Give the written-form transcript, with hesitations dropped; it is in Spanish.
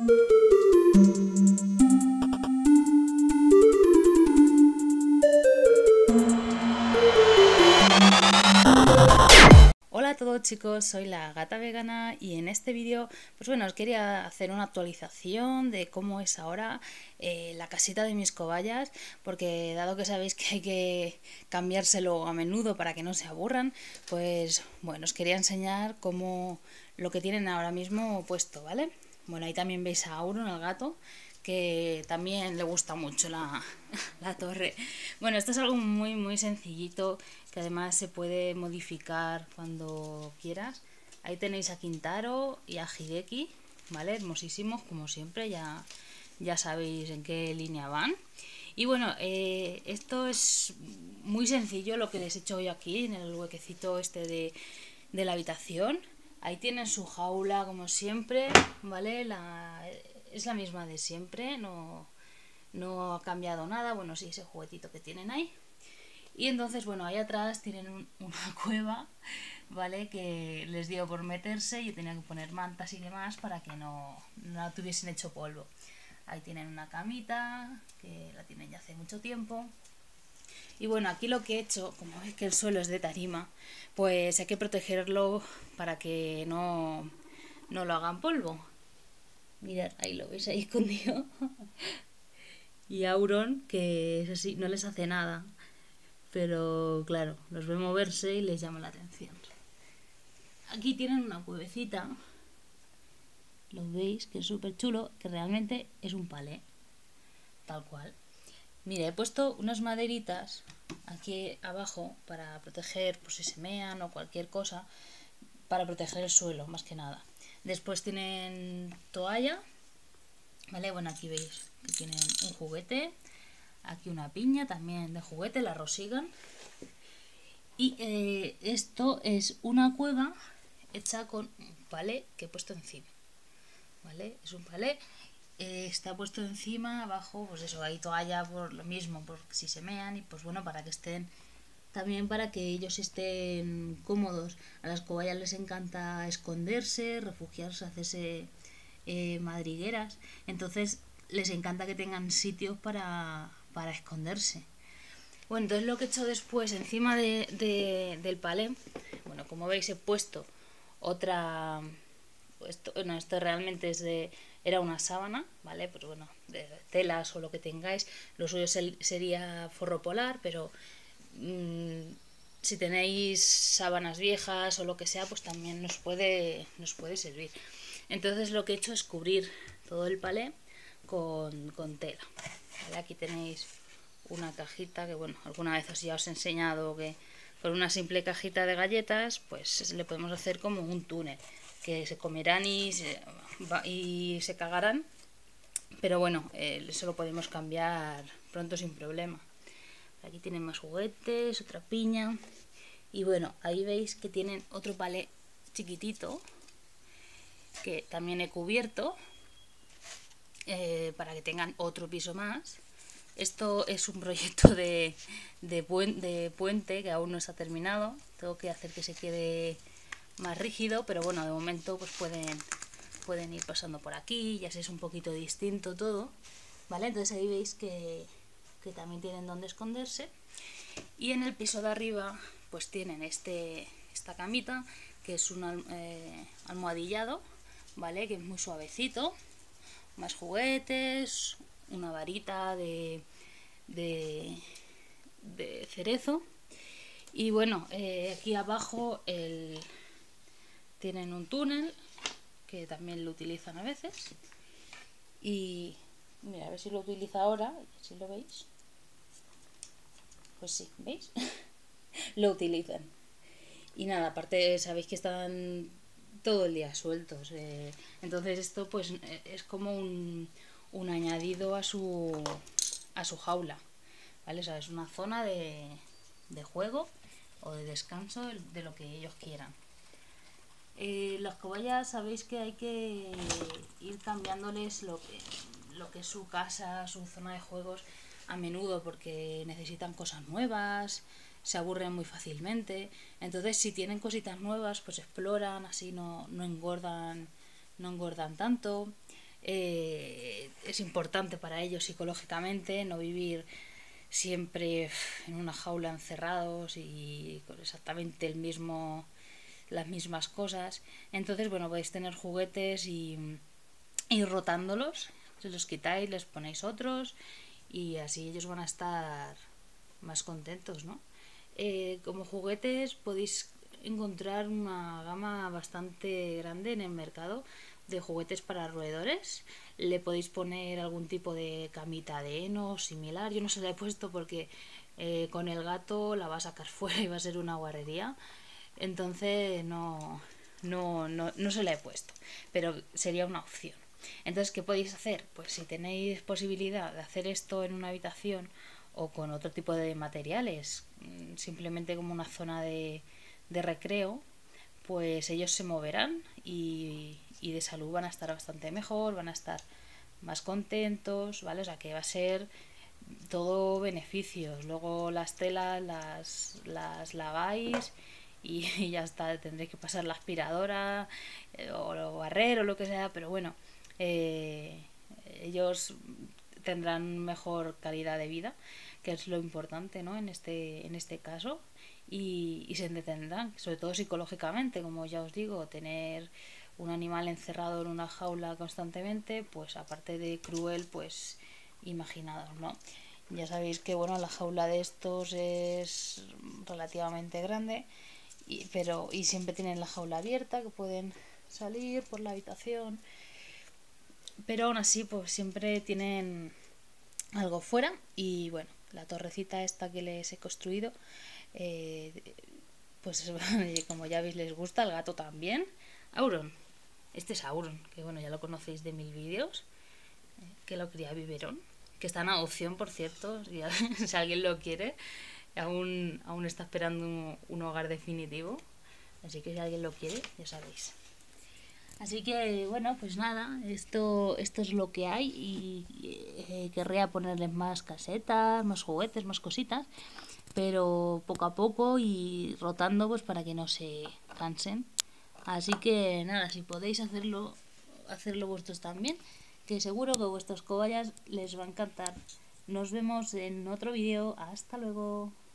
Hola a todos chicos, soy la Gata Vegana y en este vídeo pues bueno, os quería hacer una actualización de cómo es ahora la casita de mis cobayas, porque dado que sabéis que hay que cambiárselo a menudo para que no se aburran, pues bueno, os quería enseñar cómo lo que tienen ahora mismo puesto, ¿vale? Bueno, ahí también veis a Auron, el gato, que también le gusta mucho la torre. Bueno, esto es algo muy sencillito, que además se puede modificar cuando quieras. Ahí tenéis a Kintaro y a Hideki, ¿vale? Hermosísimos, como siempre, ya sabéis en qué línea van. Y bueno, esto es muy sencillo lo que les he hecho hoy aquí, en el huequecito este de la habitación. Ahí tienen su jaula, como siempre, ¿vale? Es la misma de siempre, no ha cambiado nada. Bueno, sí, ese juguetito que tienen ahí. Y entonces, bueno, ahí atrás tienen una cueva, ¿vale? Que les dio por meterse y yo tenía que poner mantas y demás para que no tuviesen hecho polvo. Ahí tienen una camita, que la tienen ya hace mucho tiempo. Y bueno, aquí lo que he hecho, como veis que el suelo es de tarima, pues hay que protegerlo para que no lo hagan polvo. Mirad, ahí lo veis, ahí escondido. Y Auron, que es así, no les hace nada, pero claro, los ve moverse y les llama la atención. Aquí tienen una cuevecita, lo veis, que es súper chulo, que realmente es un palé, tal cual. Mire, he puesto unas maderitas aquí abajo para proteger, pues si se mean o cualquier cosa, para proteger el suelo, más que nada. Después tienen toalla, ¿vale? Bueno, aquí veis que tienen un juguete, aquí una piña también de juguete, la Rosigan. Y esto es una cueva hecha con un palé que he puesto encima, ¿vale? Es un palé, está puesto encima, abajo, pues eso, hay toalla por lo mismo, por si se mean y pues bueno, para que estén, también para que ellos estén cómodos. A las cobayas les encanta esconderse, refugiarse, hacerse madrigueras, entonces les encanta que tengan sitios para esconderse. Bueno, entonces lo que he hecho después encima del palé, bueno, como veis he puesto otra, esto realmente era una sábana, ¿vale? Pues bueno, de telas o lo que tengáis, lo suyo sería forro polar, pero si tenéis sábanas viejas o lo que sea, pues también nos puede servir. Entonces lo que he hecho es cubrir todo el palé con tela, ¿vale? Aquí tenéis una cajita que, bueno, alguna vez ya os he enseñado que con una simple cajita de galletas pues le podemos hacer como un túnel, que se comerán y se cagarán, pero bueno, eso lo podemos cambiar pronto sin problema. Aquí tienen más juguetes, otra piña, y bueno, ahí veis que tienen otro palé chiquitito que también he cubierto para que tengan otro piso más. Esto es un proyecto de puente que aún no está terminado. Tengo que hacer que se quede más rígido, pero bueno, de momento pues pueden ir pasando por aquí, ya sé, es un poquito distinto todo, ¿vale? Entonces ahí veis que también tienen donde esconderse. Y en el piso de arriba pues tienen esta camita, que es un almohadillado, ¿vale? Que es muy suavecito, más juguetes, una varita de cerezo. Y bueno, aquí abajo tienen un túnel que también lo utilizan a veces. Y mira, a ver si lo utiliza ahora, si lo veis. Pues sí, ¿veis? Lo utilizan. Y nada, aparte sabéis que están todo el día sueltos. Entonces esto pues es como un añadido a su jaula, ¿vale? O sea, es una zona de juego o de descanso, de lo que ellos quieran. Las cobayas sabéis que hay que ir cambiándoles lo que es su casa, su zona de juegos a menudo, porque necesitan cosas nuevas, se aburren muy fácilmente. Entonces si tienen cositas nuevas pues exploran, así no engordan tanto. es importante para ellos psicológicamente no vivir siempre en una jaula encerrados y con exactamente las mismas cosas. Entonces, bueno, podéis tener juguetes y ir rotándolos, se los quitáis, les ponéis otros y así ellos van a estar más contentos, ¿no? Como juguetes podéis encontrar una gama bastante grande en el mercado de juguetes para roedores. Le podéis poner algún tipo de camita de heno similar. Yo no se la he puesto porque con el gato la va a sacar fuera y va a ser una guarrería. Entonces no se la he puesto. Pero sería una opción. Entonces, ¿qué podéis hacer? Pues si tenéis posibilidad de hacer esto en una habitación o con otro tipo de materiales, simplemente como una zona de recreo, pues ellos se moverán y de salud van a estar bastante mejor, van a estar más contentos, ¿vale? O sea que va a ser todo beneficios. Luego las telas las laváis y ya está, tendréis que pasar la aspiradora o barrer o lo que sea, pero bueno, eh, ellos tendrán mejor calidad de vida, que es lo importante, ¿no? En este caso, y se entretendrán, sobre todo psicológicamente, como ya os digo, tener un animal encerrado en una jaula constantemente, pues aparte de cruel, pues imaginados, ¿no? Ya sabéis que bueno, la jaula de estos es relativamente grande, y siempre tienen la jaula abierta, que pueden salir por la habitación, pero aún así pues siempre tienen algo fuera. Y bueno, la torrecita esta que les he construido, pues como ya veis les gusta, al gato también. Auron, este es Auron, que bueno, ya lo conocéis de mil vídeos, que lo cría Biberón, que está en adopción, por cierto, si alguien lo quiere, aún está esperando un hogar definitivo, así que si alguien lo quiere, ya sabéis. Así que bueno, pues nada, esto es lo que hay y querría ponerles más casetas, más juguetes, más cositas, pero poco a poco y rotando pues para que no se cansen. Así que nada, si podéis hacerlo vosotros también, que seguro que a vuestros cobayas les va a encantar. Nos vemos en otro vídeo. Hasta luego.